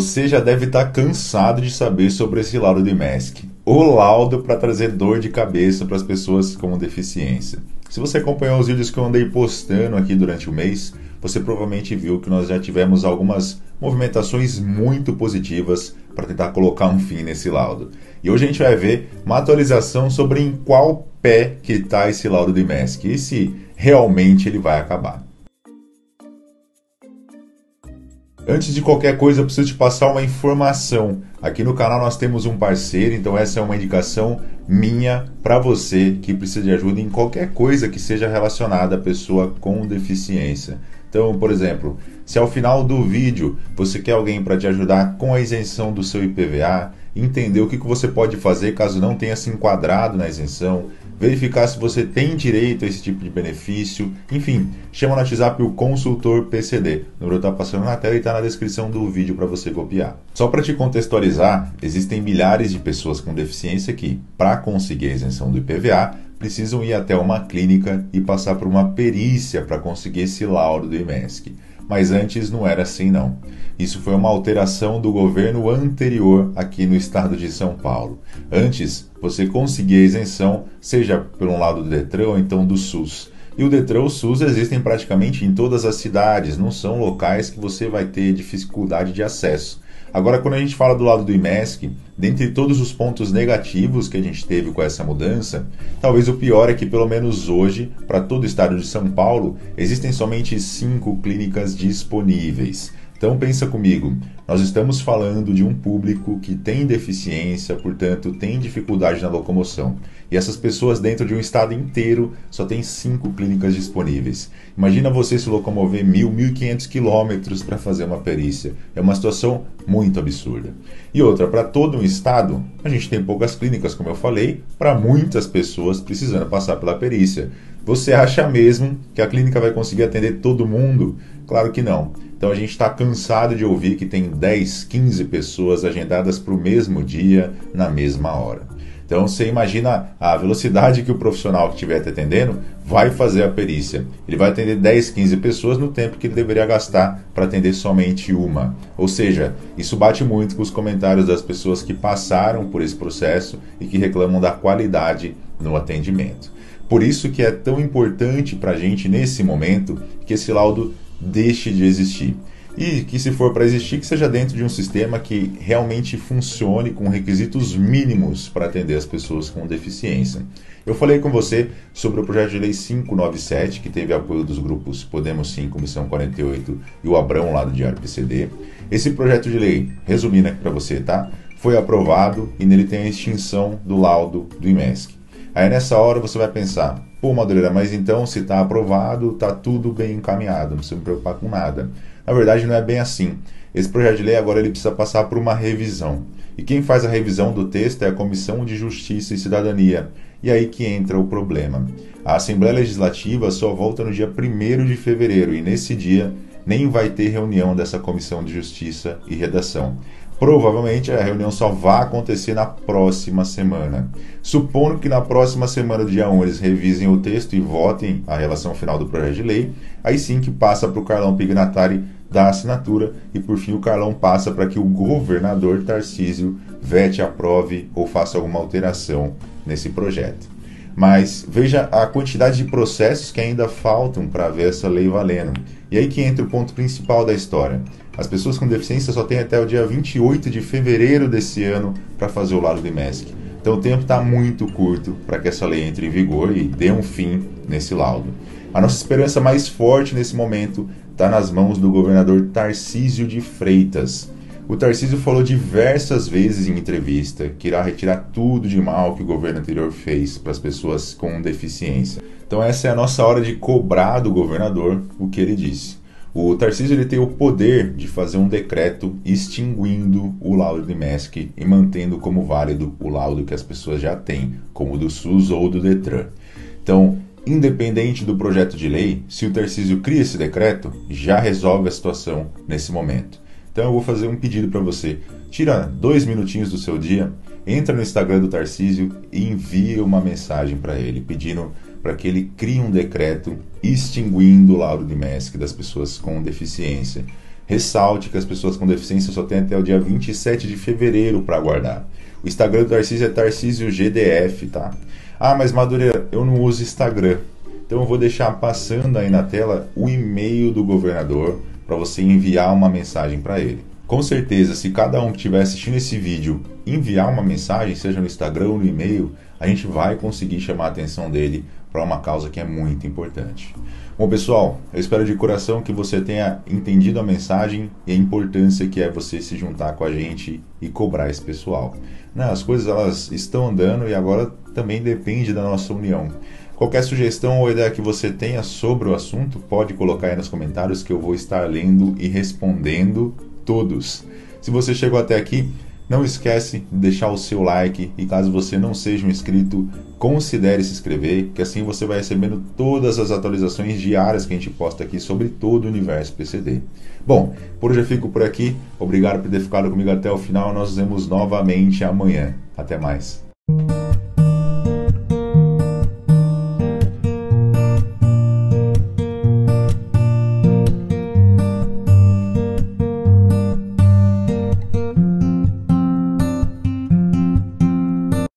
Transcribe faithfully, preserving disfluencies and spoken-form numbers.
Você já deve estar cansado de saber sobre esse laudo do I M E S C, o laudo para trazer dor de cabeça para as pessoas com deficiência. Se você acompanhou os vídeos que eu andei postando aqui durante o mês, você provavelmente viu que nós já tivemos algumas movimentações muito positivas para tentar colocar um fim nesse laudo. E hoje a gente vai ver uma atualização sobre em qual pé que está esse laudo do I M E S C e se realmente ele vai acabar. Antes de qualquer coisa, eu preciso te passar uma informação. Aqui no canal nós temos um parceiro, então essa é uma indicação minha para você que precisa de ajuda em qualquer coisa que seja relacionada à pessoa com deficiência. Então, por exemplo, se ao final do vídeo você quer alguém para te ajudar com a isenção do seu I P V A, entender o que você pode fazer caso não tenha se enquadrado na isenção, verificar se você tem direito a esse tipo de benefício, enfim, chama no WhatsApp o consultor P C D. O número está passando na tela e está na descrição do vídeo para você copiar. Só para te contextualizar, existem milhares de pessoas com deficiência que, para conseguir a isenção do I P V A, precisam ir até uma clínica e passar por uma perícia para conseguir esse laudo do I M E S C. Mas antes não era assim não. Isso foi uma alteração do governo anterior aqui no estado de São Paulo. Antes, você conseguia a isenção, seja por um lado do Detran ou então do SUS. E o Detran e o SUS existem praticamente em todas as cidades, não são locais que você vai ter dificuldade de acesso. Agora, quando a gente fala do lado do I M E S C, dentre todos os pontos negativos que a gente teve com essa mudança, talvez o pior é que, pelo menos hoje, para todo o estado de São Paulo, existem somente cinco clínicas disponíveis. Então pensa comigo, nós estamos falando de um público que tem deficiência, portanto tem dificuldade na locomoção. E essas pessoas dentro de um estado inteiro só tem cinco clínicas disponíveis. Imagina você se locomover mil, mil e quinhentos quilômetros para fazer uma perícia. É uma situação muito absurda. E outra, para todo um estado, a gente tem poucas clínicas, como eu falei, para muitas pessoas precisando passar pela perícia. Você acha mesmo que a clínica vai conseguir atender todo mundo? Claro que não. Então a gente está cansado de ouvir que tem dez, quinze pessoas agendadas para o mesmo dia, na mesma hora. Então você imagina a velocidade que o profissional que estiver te atendendo vai fazer a perícia. Ele vai atender dez, quinze pessoas no tempo que ele deveria gastar para atender somente uma. Ou seja, isso bate muito com os comentários das pessoas que passaram por esse processo e que reclamam da qualidade no atendimento. Por isso que é tão importante para a gente nesse momento que esse laudo deixe de existir. E que se for para existir, que seja dentro de um sistema que realmente funcione com requisitos mínimos para atender as pessoas com deficiência. Eu falei com você sobre o projeto de lei quinhentos e noventa e sete, que teve apoio dos grupos Podemos Sim, Comissão quarenta e oito e o Abrão lá do Diário P C D. Esse projeto de lei, resumindo aqui para você, tá? Foi aprovado e nele tem a extinção do laudo do I M E S C. Aí nessa hora você vai pensar, pô Madureira, mas então se está aprovado, está tudo bem encaminhado, não precisa me preocupar com nada. Na verdade não é bem assim. Esse projeto de lei agora ele precisa passar por uma revisão. E quem faz a revisão do texto é a Comissão de Justiça e Cidadania. E aí que entra o problema. A Assembleia Legislativa só volta no dia primeiro de fevereiro e nesse dia nem vai ter reunião dessa Comissão de Justiça e Redação. Provavelmente a reunião só vai acontecer na próxima semana. Supondo que na próxima semana, dia um, eles revisem o texto e votem a relação final do projeto de lei, aí sim que passa para o Carlão Pignatari dar assinatura e por fim o Carlão passa para que o governador Tarcísio vete, aprove ou faça alguma alteração nesse projeto. Mas veja a quantidade de processos que ainda faltam para ver essa lei valendo. E aí que entra o ponto principal da história. As pessoas com deficiência só têm até o dia vinte e oito de fevereiro desse ano para fazer o laudo do I M E S C. Então o tempo está muito curto para que essa lei entre em vigor e dê um fim nesse laudo. A nossa esperança mais forte nesse momento está nas mãos do governador Tarcísio de Freitas. O Tarcísio falou diversas vezes em entrevista que irá retirar tudo de mal que o governo anterior fez para as pessoas com deficiência. Então essa é a nossa hora de cobrar do governador o que ele disse. O Tarcísio ele tem o poder de fazer um decreto extinguindo o laudo do I M E S C e mantendo como válido o laudo que as pessoas já têm, como o do SUS ou do Detran. Então, independente do projeto de lei, se o Tarcísio cria esse decreto, já resolve a situação nesse momento. Então eu vou fazer um pedido para você. Tira dois minutinhos do seu dia, entra no Instagram do Tarcísio e envia uma mensagem para ele, pedindo para que ele crie um decreto extinguindo o laudo do I M E S C das pessoas com deficiência. Ressalte que as pessoas com deficiência só têm até o dia vinte e sete de fevereiro para aguardar. O Instagram do Tarcísio é Tarcísio G D F, tá? Ah, mas Madureira, eu não uso Instagram. Então eu vou deixar passando aí na tela o e-mail do governador para você enviar uma mensagem para ele. Com certeza, se cada um que estiver assistindo esse vídeo enviar uma mensagem, seja no Instagram ou no e-mail, a gente vai conseguir chamar a atenção dele para uma causa que é muito importante. Bom, pessoal, eu espero de coração que você tenha entendido a mensagem e a importância que é você se juntar com a gente e cobrar esse pessoal. Não, as coisas elas estão andando e agora também depende da nossa união. Qualquer sugestão ou ideia que você tenha sobre o assunto, pode colocar aí nos comentários que eu vou estar lendo e respondendo todos. Se você chegou até aqui, não esquece de deixar o seu like e caso você não seja um inscrito, considere se inscrever, que assim você vai recebendo todas as atualizações diárias que a gente posta aqui sobre todo o universo P C D. Bom, por hoje eu fico por aqui. Obrigado por ter ficado comigo até o final. Nós nos vemos novamente amanhã. Até mais.